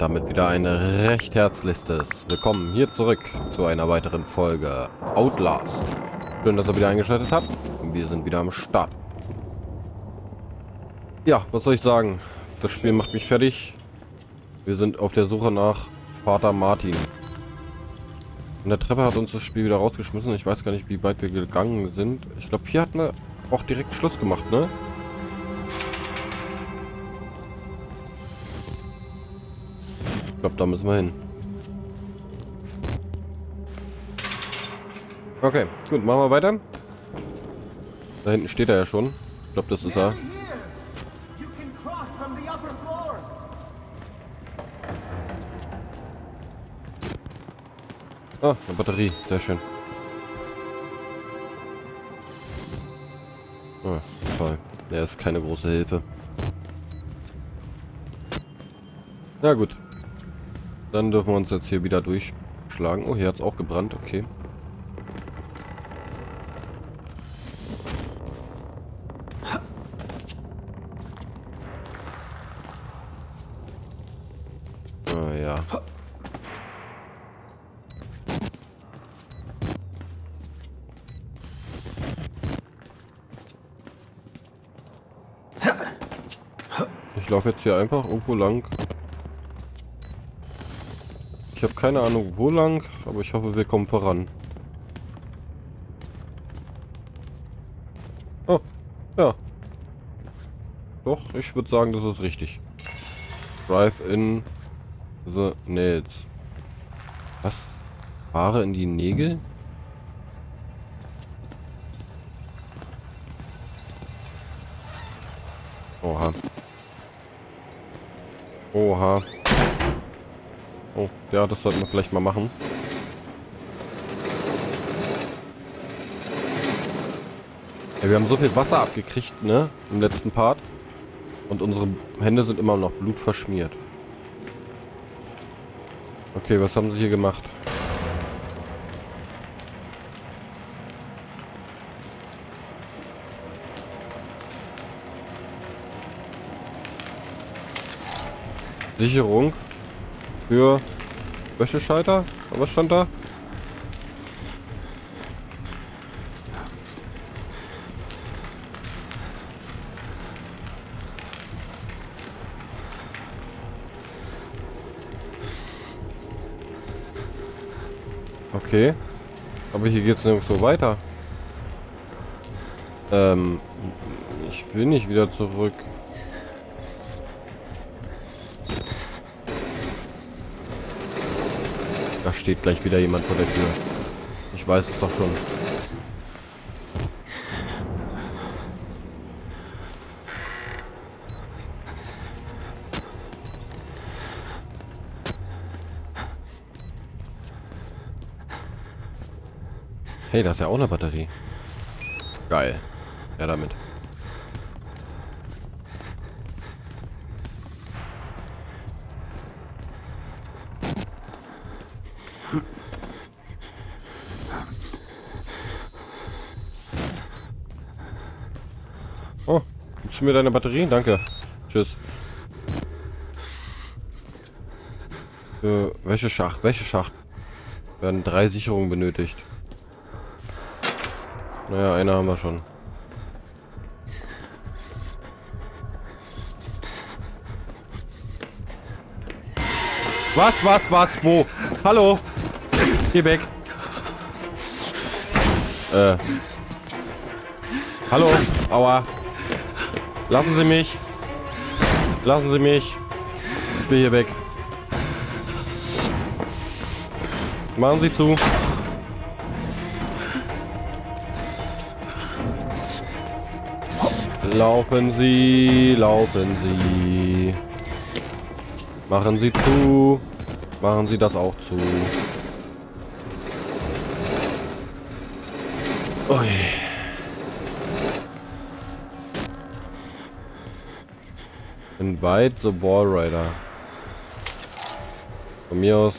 damit wieder ein recht herzliches Willkommen hier zurück zu einer weiteren Folge Outlast. Schön, dass ihr wieder eingeschaltet habt. Wir sind wieder am Start. Ja, was soll ich sagen? Das Spiel macht mich fertig. Wir sind auf der Suche nach Vater Martin. An der Treppe hat uns das Spiel wieder rausgeschmissen. Ich weiß gar nicht, wie weit wir gegangen sind. Ich glaube, hier hatten wir auch direkt Schluss gemacht, ne? Ich glaube, da müssen wir hin. Okay, gut, machen wir weiter. Da hinten steht er ja schon. Ich glaube, das ist er. Ah, eine Batterie. Sehr schön. Ah, toll. Der ist keine große Hilfe. Na gut. Dann dürfen wir uns jetzt hier wieder durchschlagen. Oh, hier hat es auch gebrannt. Okay. Ah, ja. Ich laufe jetzt hier einfach irgendwo lang. Ich habe keine Ahnung wo lang, aber ich hoffe, wir kommen voran. Oh, ja. Doch, ich würde sagen, das ist richtig. Drive in the Nails. Was? Fahre in die Nägel? Oha. Oha. Oh, ja, das sollten wir vielleicht mal machen. Ja, wir haben so viel Wasser abgekriegt, ne? Im letzten Part. Und unsere Hände sind immer noch blutverschmiert. Okay, was haben sie hier gemacht? Sicherung für Wäscheschalter? Was stand da? Okay. Aber hier geht es nirgendwo weiter. Ich will nicht wieder zurück. Da steht gleich wieder jemand vor der Tür. Ich weiß es doch schon. Hey, da ist ja auch eine Batterie. Geil. Ja, damit. Oh, gibst du mir deine Batterie? Danke. Tschüss. Für Wäscheschacht werden 3 Sicherungen benötigt. Naja, eine haben wir schon. Was? Wo? Hallo? Geh weg. Hallo? Aua. Lassen Sie mich. Lassen Sie mich. Ich will hier weg. Machen Sie zu. Laufen Sie, laufen Sie. Machen Sie zu. Machen Sie das auch zu. Ui. Invite the Wall Rider. Von mir aus.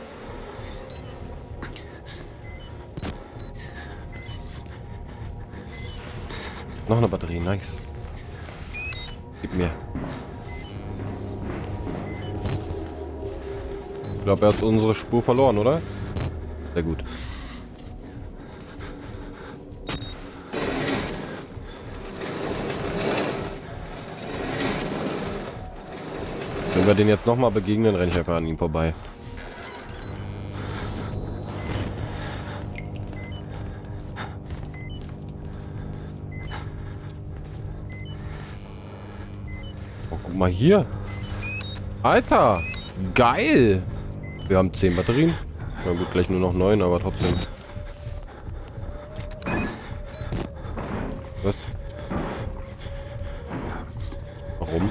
Noch eine Batterie, nice. Gib mir. glaube, er hat unsere Spur verloren, oder? Sehr gut. Wenn wir den jetzt nochmal begegnen, renne ich einfach an ihm vorbei. Oh, guck mal hier. Alter, geil. Wir haben 10 Batterien. Na gut, gleich nur noch 9, aber trotzdem. Was? Warum?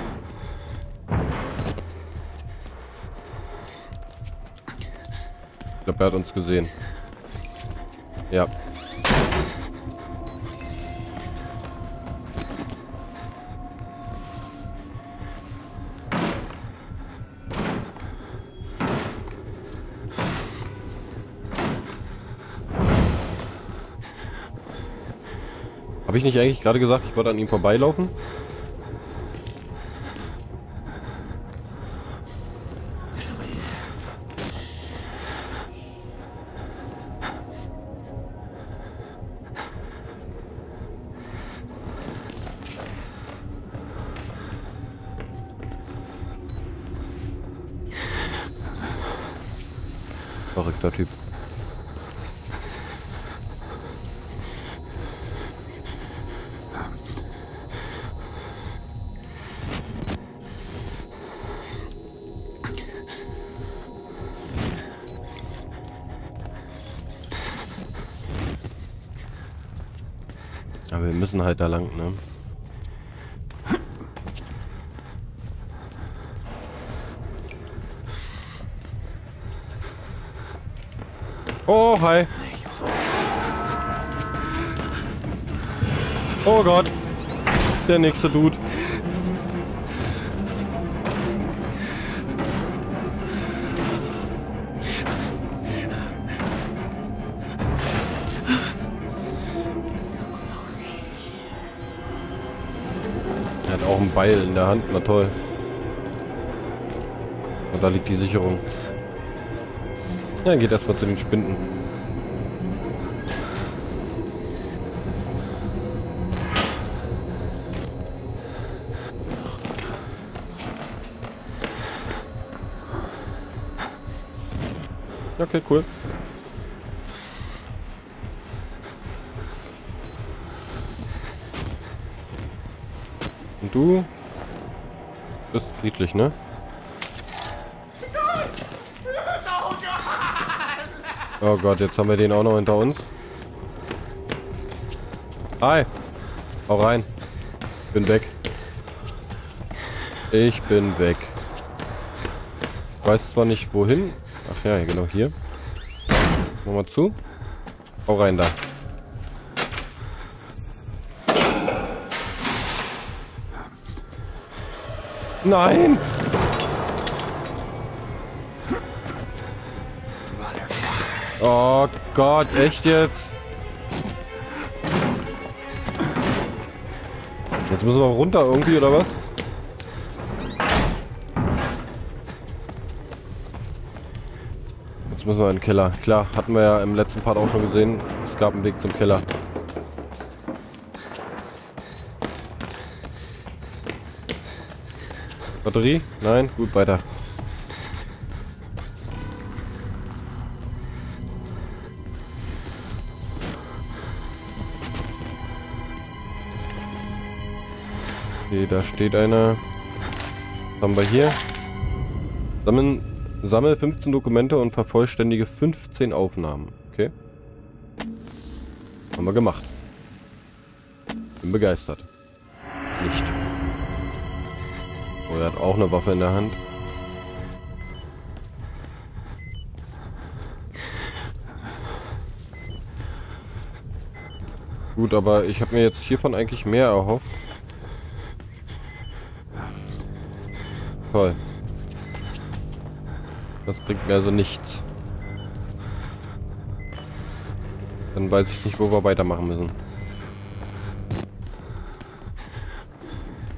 Ich glaube, er hat uns gesehen. Ja. Habe ich nicht eigentlich gerade gesagt, ich wollte an ihm vorbeilaufen? Verrückter Typ. Aber wir müssen halt da lang, ne? Oh, hi. Oh Gott. Der nächste Dude. Er hat auch ein Beil in der Hand. Na toll. Und da liegt die Sicherung. Ja, geht erstmal zu den Spinden. Okay, cool. Und du bist friedlich, ne? Oh Gott, jetzt haben wir den auch noch hinter uns. Hi. Hau rein. Bin weg. Ich bin weg. Ich weiß zwar nicht wohin. Ach ja, genau hier. Mach mal zu. Hau rein da. Nein! Oh Gott, echt jetzt? Jetzt müssen wir runter irgendwie, oder was? Jetzt müssen wir in den Keller. Klar, hatten wir ja im letzten Part auch schon gesehen. Es gab einen Weg zum Keller. Batterie? Nein? Gut, weiter. Okay, da steht einer. Was haben wir hier? Sammel 15 Dokumente und vervollständige 15 Aufnahmen. Okay. Haben wir gemacht. Bin begeistert. Nicht. Oh, er hat auch eine Waffe in der Hand. Gut, aber ich habe mir jetzt hiervon eigentlich mehr erhofft. Toll. Das bringt mir also nichts. Dann weiß ich nicht, wo wir weitermachen müssen.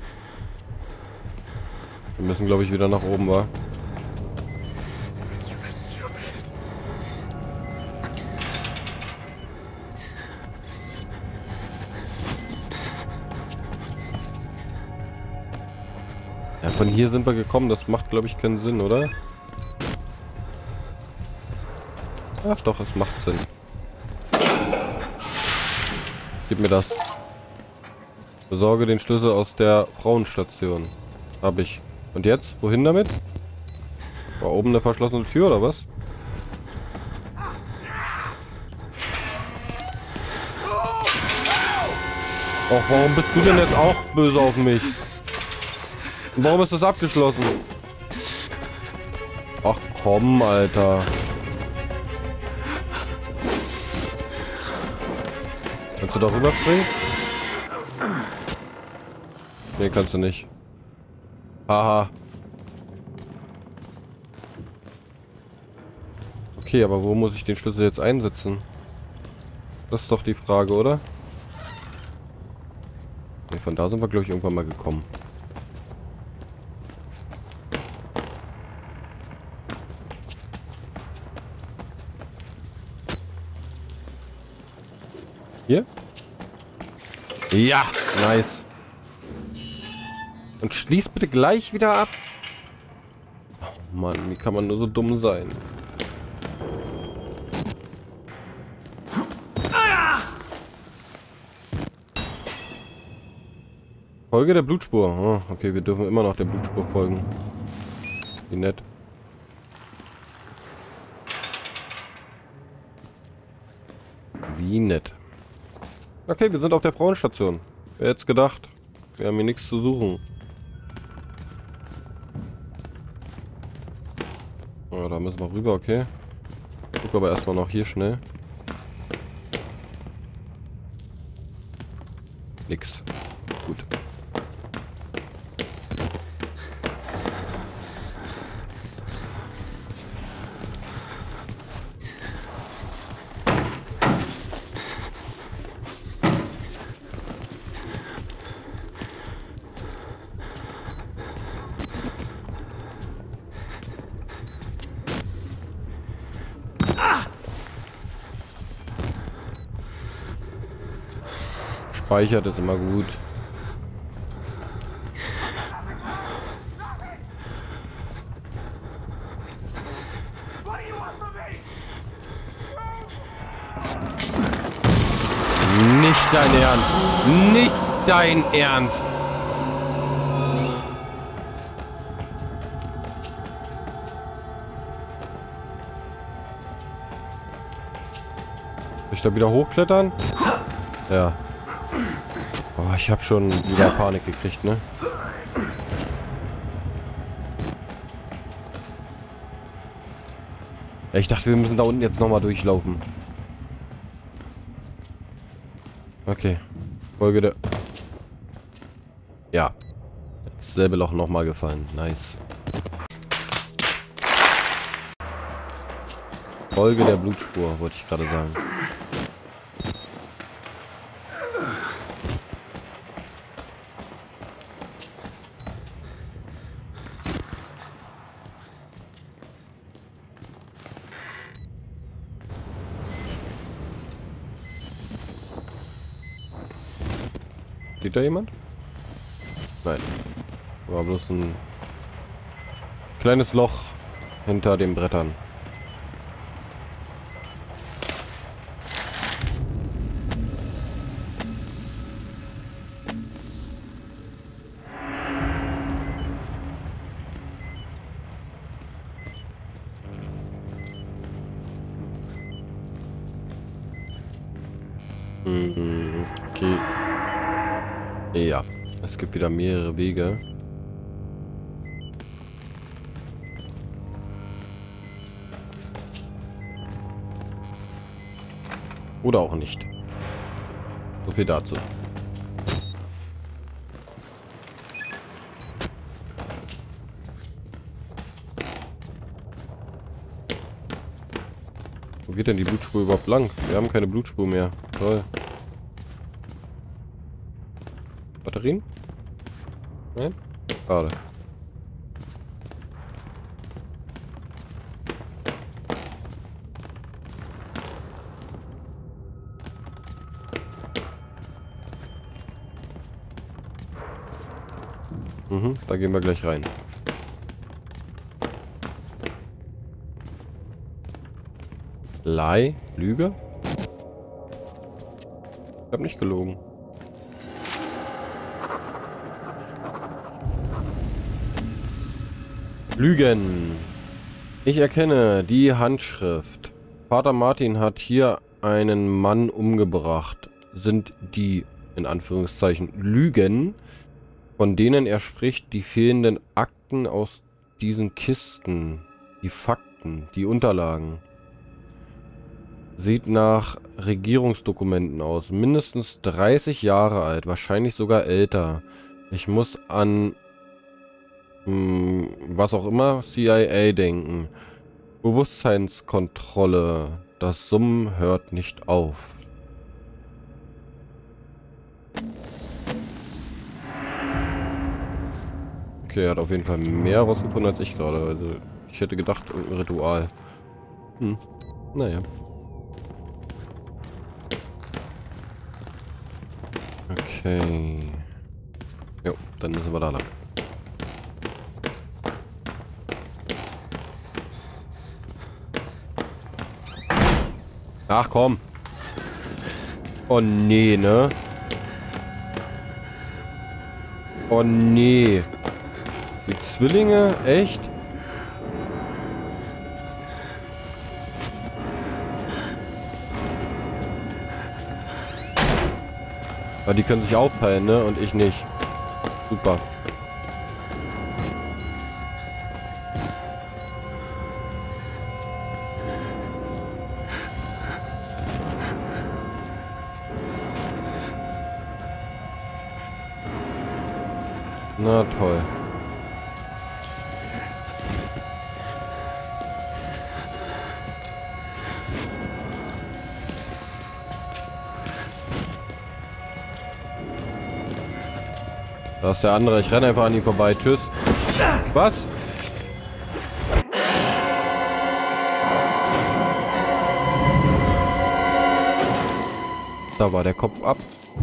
Wir müssen, glaube ich, wieder nach oben, wa? Ja, von hier sind wir gekommen. Das macht, glaube ich, keinen Sinn, oder? Ach doch, es macht Sinn. Gib mir das. Besorge den Schlüssel aus der Frauenstation. Hab ich. Und jetzt? Wohin damit? War oben eine verschlossene Tür, oder was? Och, warum bist du denn jetzt auch böse auf mich? Und warum ist das abgeschlossen? Ach komm, Alter. Kannst du da rüberspringen? Nee, kannst du nicht. Haha. Okay, aber wo muss ich den Schlüssel jetzt einsetzen? Das ist doch die Frage, oder? Nee, von da sind wir, glaube ich, irgendwann mal gekommen. Hier? Ja, nice. Und schließ bitte gleich wieder ab. Oh Mann, wie kann man nur so dumm sein? Folge der Blutspur. Oh, okay, wir dürfen immer noch der Blutspur folgen. Wie nett. Wie nett. Okay, wir sind auf der Frauenstation. Wer hätte es gedacht? Wir haben hier nichts zu suchen. Oh, da müssen wir rüber, okay. Guck aber erstmal noch hier schnell. Nix. Gut. Speichert ist immer gut. Nicht dein Ernst. Nicht dein Ernst. Soll ich da wieder hochklettern? Ja. Oh, ich habe schon wieder Panik gekriegt, ne? Ja, ich dachte, wir müssen da unten jetzt nochmal durchlaufen. Okay. Folge der... Ja. Dasselbe Loch nochmal gefallen. Nice. Folge der Blutspur, wollte ich gerade sagen. Steht da jemand? Nein. War bloß ein kleines Loch hinter den Brettern. Okay. Ja, es gibt wieder mehrere Wege. Oder auch nicht. So viel dazu. Wo geht denn die Blutspur überhaupt lang? Wir haben keine Blutspur mehr. Toll. Batterien? Nein? Schade. Mhm, da gehen wir gleich rein. Lüge? Ich habe nicht gelogen. Lügen. Ich erkenne die Handschrift. Vater Martin hat hier einen Mann umgebracht. Sind die, in Anführungszeichen, Lügen, von denen er spricht, die fehlenden Akten aus diesen Kisten, die Fakten, die Unterlagen. Sieht nach Regierungsdokumenten aus. Mindestens 30 Jahre alt, wahrscheinlich sogar älter. Ich muss an was auch immer CIA denken. Bewusstseinskontrolle. Das Summen hört nicht auf. Okay, er hat auf jeden Fall mehr rausgefunden als ich gerade. Also ich hätte gedacht, irgendein Ritual. Naja. Okay. Jo, dann müssen wir da lang. Ach komm. Oh nee, ne? Oh nee. Die Zwillinge? Echt? Aber die können sich aufteilen, ne? Und ich nicht. Super. Na toll. Da ist der andere. Ich renne einfach an ihm vorbei. Tschüss. Was? Da war der Kopf ab.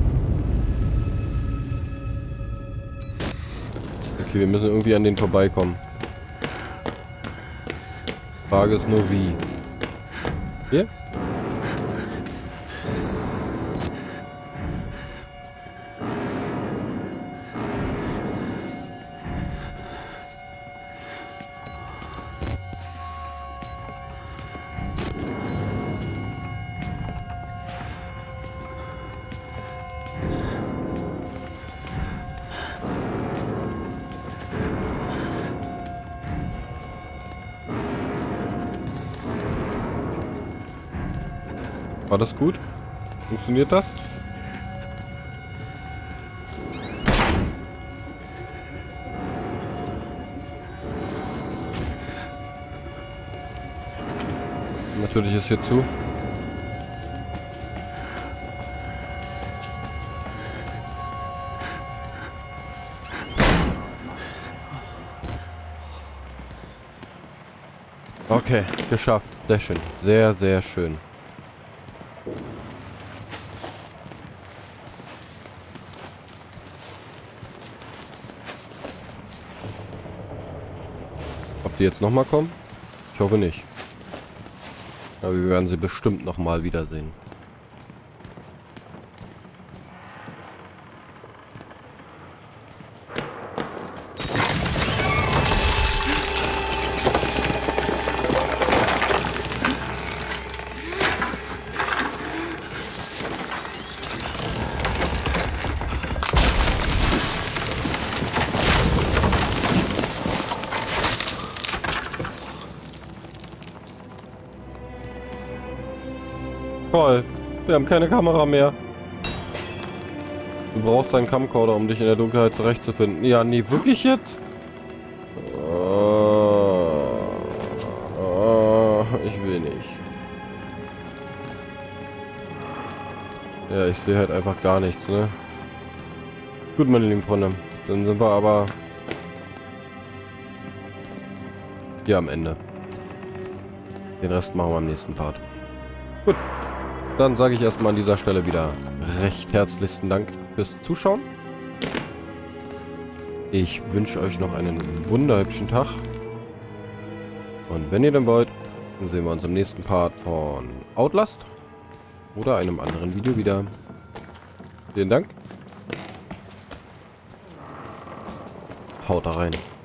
Okay, wir müssen irgendwie an den vorbeikommen. Frage ist nur wie. Hier? War das gut? Funktioniert das? Natürlich ist hier zu. Okay, geschafft. Sehr schön. Sehr, sehr schön. Ob die jetzt nochmal kommen? Ich hoffe nicht. Aber wir werden sie bestimmt nochmal wiedersehen. Toll. Wir haben keine Kamera mehr. Du brauchst einen Camcorder, um dich in der Dunkelheit zurechtzufinden. Ja, nee, wirklich jetzt? Ich will nicht. Ja, ich sehe halt einfach gar nichts, ne? Gut, meine lieben Freunde. Dann sind wir aber hier am Ende. Den Rest machen wir am nächsten Part. Gut. Dann sage ich erstmal an dieser Stelle wieder recht herzlichsten Dank fürs Zuschauen. Ich wünsche euch noch einen wunderhübschen Tag. Und wenn ihr dann wollt, sehen wir uns im nächsten Part von Outlast oder einem anderen Video wieder. Vielen Dank. Haut da rein.